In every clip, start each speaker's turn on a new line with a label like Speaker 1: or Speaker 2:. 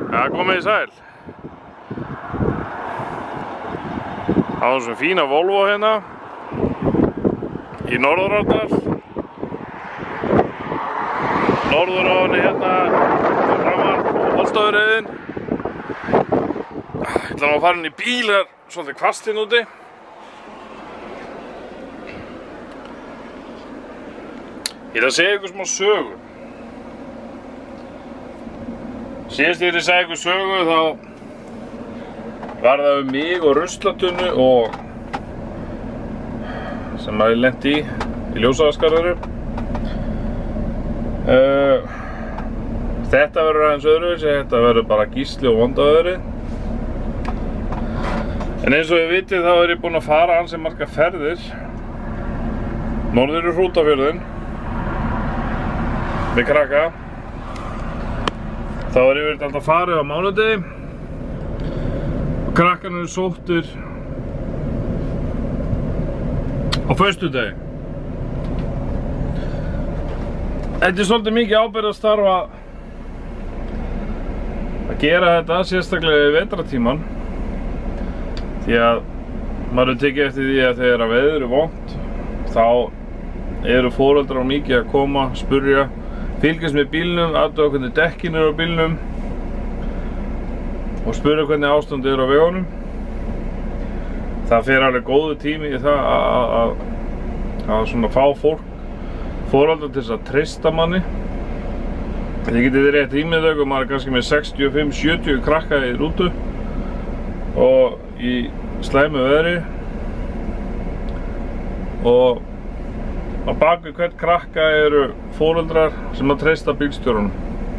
Speaker 1: Ja, komið í sæl. Það var svona fína Volvo hérna í Norðurárdal. Norðuráðinni hérna framan Holtavörðin. Ég ætla nú að fara inn í bíl, það er svolítið hvasst hérna úti. Ég ætla að segja ykkur smá sögu. Síðast þegar ég sagði ykkur sögu þá var það um mig og ruslatunnu og sem ég lenti í ljósaðaskarðinu. Þetta verður aðeins öðruvísi, þetta verður bara Gísli og vondaveðrið. En eins og ég vitið þá er ég búinn að fara ansi margar ferðir norður í Hrútafjörðinn með krakka. Þá er yfirleitt alltaf farið á mánudegi og krakkarnir eru sóttir á föstudegi. Þetta er svolítið mikið ábyrgðarstarf að gera þetta, sérstaklega í vetrartíman. Því að maður er tekið eftir því að þegar veður er vont, þá eru foreldrar mikið að koma, spurja, fylgjast með bílnum, athuga hvernig dekkin eru á bílnum og spurja hvernig ástandið er á vegunum. Það fer alveg góður tími í það að svona fá foreldrar til þess að treysta manni. Þið getið rétt ímyndað og maður er kannski með 65-70 krakka í rútu og í slæmu veðri og á bakvið hvern krakka eru foreldrar sem að treysta bílstjórunum.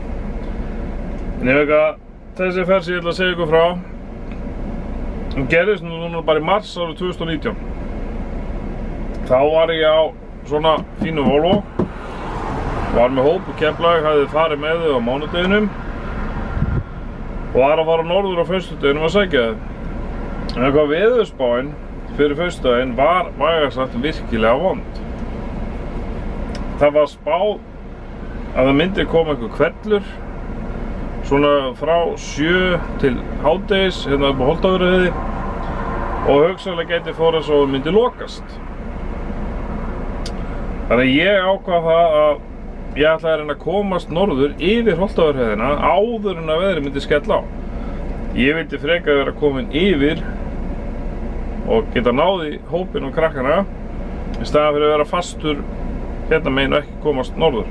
Speaker 1: En ef eitthvað þessi ferð sem ég ætla að segja ykkur frá, hún gerðist núna bara í mars árið 2019. Þá var ég á svona fínu Volvo, var með hóp og Keflavík, hafði farið með þau á mánudeginum og var að fara norður á föstudeginum að sækja þau. En eitthvað veðurspáin fyrir föstudaginn var vægast sagt virkilega vond. Það var spáð að það myndi koma einhver hvellur svona frá 7 til hádegis hérna upp á Holtavörðuheiði og hugsanlega gæti fóra svo myndi lokast. Þannig að ég ákvað það að ég ætlaði að reyna að komast norður yfir Holtavörðuheiðina áður en að veðrið myndi skella á. Ég vildi frekar vera komin yfir og geta náð í hópinn og krakkana í staðan fyrir að vera fastur hérna megin og ekki komast norður.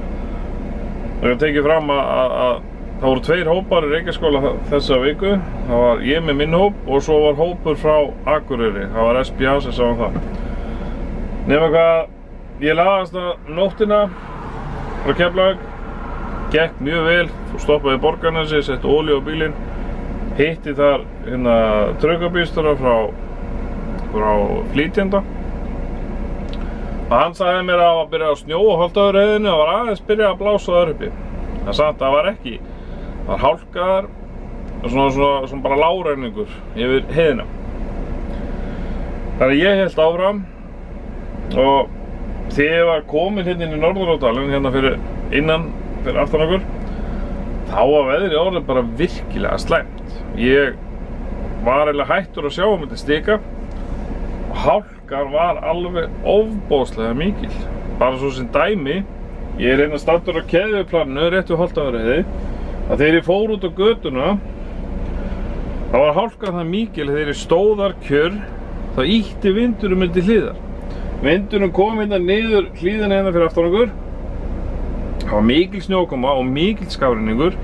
Speaker 1: Og ég tekið fram að það voru 2 hópar í Reykjaskóla þessa viku. Það var ég með minn hóp og svo var hópur frá Akureyri. Það var SBA sem sá það. Nefnum hvað, ég lagðist að nóttina frá Keflavík. Gekk mjög vel, stoppaði í Borgarnesi, setti olíu á bílinn. Hitti þar hérna traukabílstjóra frá flytjenda. Og hann sagði mér að það var að byrja að snjóa á Holtavörðuheiðinni og var aðeins byrjað að blása þar uppi. Það sagði að það var ekki. Það var hálkaðar og svona bara lágræningur yfir heiðina. Þannig að ég hélt áfram og þegar ég var komin hérna inn í Norðurárdalinn, hérna fyrir aftan okkur, þá var veðrið orðið bara virkilega slæmt. Ég var eiginlega hættur að sjá milli stika og hálkan var alveg ofboðslega mikil. Bara svo sem dæmi, ég er hérna staddur á keðjuplaninu rétt við Holtavörðuheiði, að þegar ég fór út á götuna, þá var hálkan það mikil þegar ég stóð þar kjörr, þá ýtti vindurinn milli hliðar. Vindurinn kom hérna niður hlíðina hérna fyrir aftan okkur. Það var mikil snjókoma og mikil skafrenningur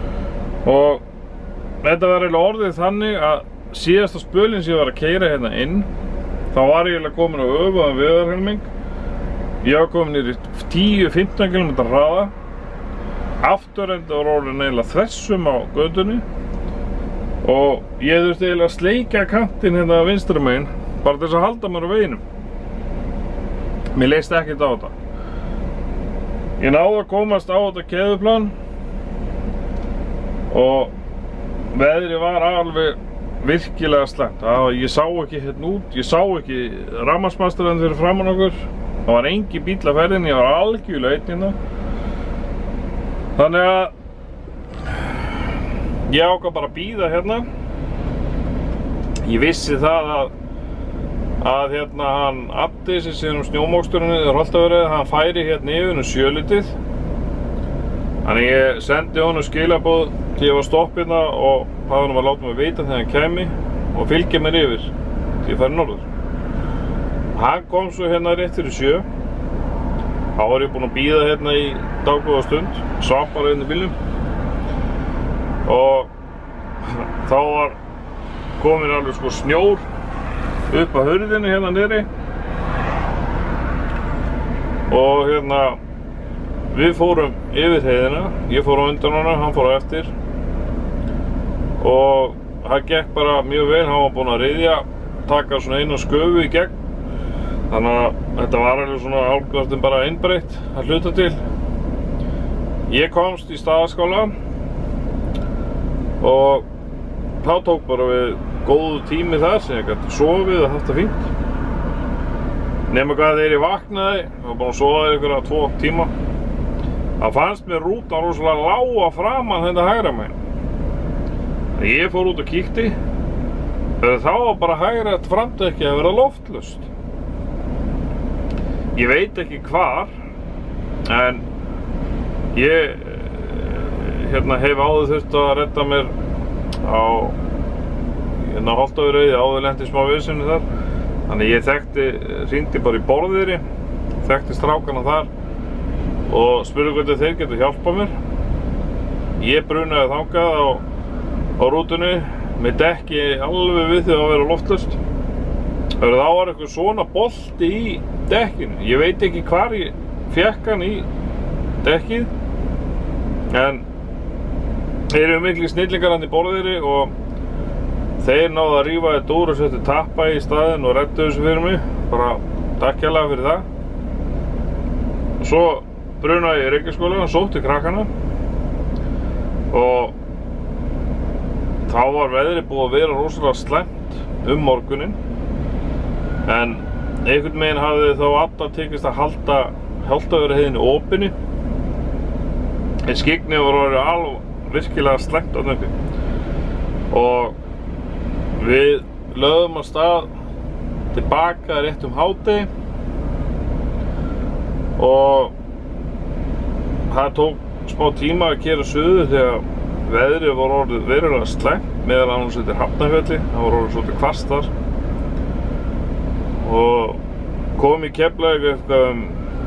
Speaker 1: og þetta var eiginlega orðið þannig að síðasta spölinn sem ég var að keyra hérna inn, þá var ég eiginlega komin á öfugan veðarhelming. Ég var komin niður í 10-15 km hraða. Afturenda var orðin eiginlega þversum á götunni og ég þurfti eiginlega að sleikja kantinn hérna vinstra megin bara til þess að halda mér á veginum. Mér leist ekkert á þetta. Ég náði að komast á þetta keðjuplan og veðrið var alveg virkilega slæmt. Ég sá ekki hérna út, ég sá ekki rafmagnsmastarinn fyrir framan okkur. Það var engin bíll á ferðinni, ég var algjörlega einn hérna. Þannig að ég ákvað bara að bíða hérna. Ég vissi það að hérna hann Addi sem sér snjómoksturinn í Holtavörðu, hann færi hérna yfir 7-lítið. Þannig ég sendi honum skilaboð til ég var stopp hérna og hafði hann að láta mig vita þegar hann kæmi og fylgja mér yfir til ég færi norður. Hann kom svo hérna rétt fyrir 7. Þá var ég búinn að bíða hérna í dágóða stund, svaf bara hérna í bílnum og þá var komin alveg sko snjór upp að hurðinni hérna niðri og hérna við fórum yfir heiðina, ég fór á undan honum, hann fór á eftir og það gekk bara mjög vel, hann var búinn að ryðja, taka svona eina sköfu í gegn þannig að þetta var alveg svona hálfpartinn bara innbreytt að hluta til. Ég komst í Staðarskála og þá tók bara við góðu tími þar sem ég gæti sofið og haft það fínt. Nema hvað þegar ég vaknaði, ég var búinn að sofa í einhverja 2 tíma. Það fannst mér rútan rosalega lága framan þetta hægra megin. Ég fór út og kíkti, þegar þá var bara hægra framdekki að vera loftlaust. Ég veit ekki hvar, en ég hef áður þurft að redda mér á Holtavörðu, áður lenti smá vesen þar. Þannig ég hringdi bara í Borðeyri, þekkti strákana þar og spurði hvort þeir getur hjálpað mér. Ég brunaði þangað á rútunni með dekki alveg við því að vera loftlaust. Þá var eitthvað svona bolti í dekkinu. Ég veit ekki hvar ég fékk hann í dekkið, en þeir eru miklu snillingar hann í Borðeyri og þeir náðu að rífa þetta úr og setja tappa í staðinn og reddu þessu fyrir mig. Bara takk hérlega fyrir það. Svo brunaði ég í Reykjavíkurskóla, sótti krakkana og þá var veðrið búið að vera rosalega slæmt morguninn. En einhvern veginn hafði þá alltaf tekist að halda Holtavörðuheiðinni opinni. En skyggni var orðið alveg virkilega slæmt þarna uppi. Og við lögðum af stað tilbaka rétt hádegi og það tók smá tíma að keyra suður þegar veðrið var orðið verulega slæmt, meðal annars undir Hafnarfjalli. Það var orðið svolítið hvasst þar. Og kom í Keflavík eitthvað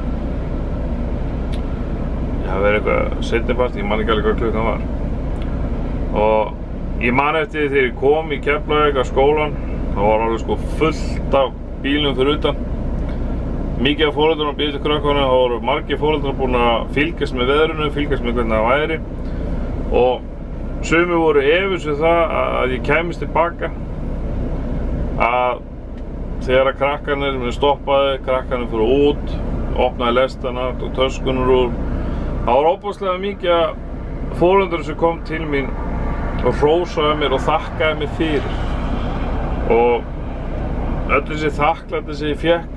Speaker 1: það verið eitthvað seinnipart, ég man ekki alveg hvað klukkan var. Og ég man eftir þegar ég kom í Keflavík á skólan, það var alveg sko fullt af bílum fyrir utan. Mikið af foreldrum að bíða til krökkunum, það voru margir foreldrar búin að fylgjast með veðrinu, fylgjast með hvernig það væri. Og sumir voru efins við það að ég kæmist tilbaka, að þegar krakkarnir stoppaði, krakkarnir fóru út, opnaði lestana og töskunur úr. Það var óbúslega mikið foreldrar sem kom til mín og hrósaði mér og þakkaði mér fyrir. Og öll þessi þakklæti sem ég fékk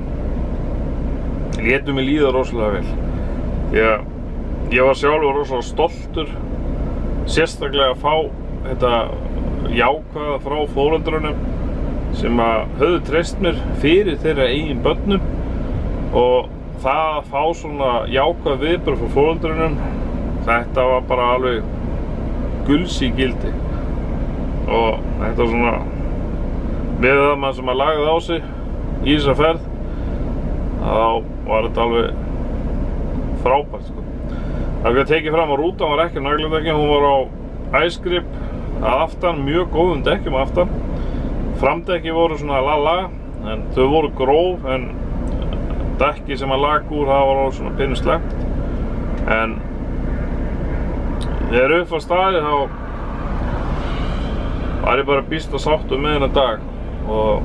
Speaker 1: létu mig líða rosalega vel. Ég var sjálfur rosalega stoltur, sérstaklega að fá þetta jákvæða frá foreldrunum sem höfðu treyst mér fyrir þeirra eigin börnum og það að fá svona jákvæð viðbrögð frá foreldrunum, þetta var bara alveg gulls í gildi. Og þetta var svona með það maður sem lagði á sig í þessa ferð, þá var þetta alveg frábært sko. Það var tekið fram að rútan var ekki nagladekki, hún var á æsgrip að aftan, mjög góðum dekkjum að aftan. Framdekki voru svona lala, en þau voru gróf, en dekki sem að lag úr, það var alveg svona pínu sleppt. En þegar upp var staðið þá var ég bara býst að sáttur með þennan dag og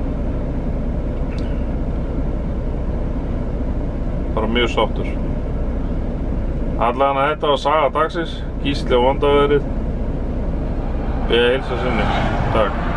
Speaker 1: bara mjög sáttur. Allavega þetta var saga dagsins, Gísli á vondaveðrið. Ég heilsa sinni. Takk.